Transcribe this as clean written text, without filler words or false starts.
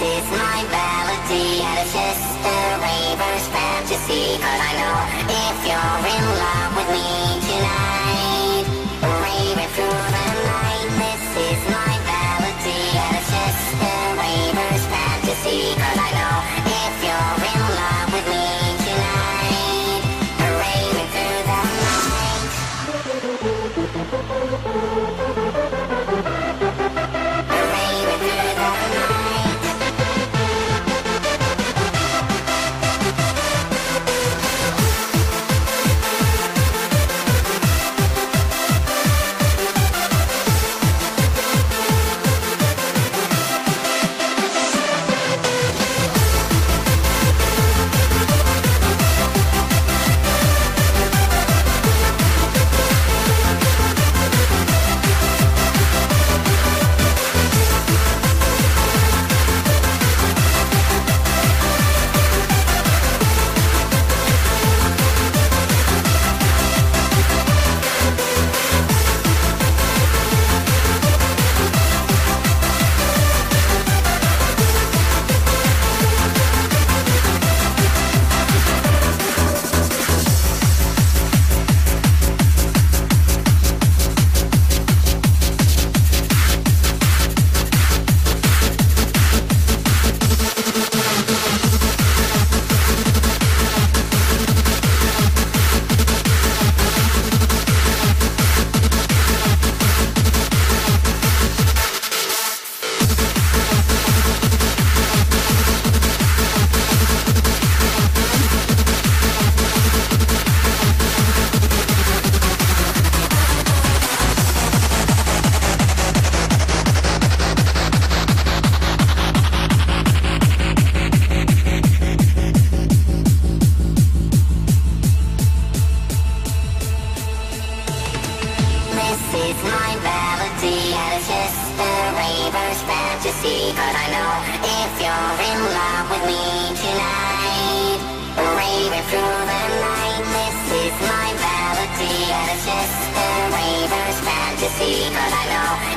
is my melody, and it's just a raver's fantasy. 'Cause I know if you're in love with me tonight, raving through the night. This is my melody, and it's just a raver's fantasy. 'Cause I know if you're in love with me tonight, raving through the night. Raving through the night. This is my melody, and it's just a raver's fantasy. 'Cause I know if you're in love with me tonight, raving through the night. This is my melody, and it's just a raver's fantasy. 'Cause I know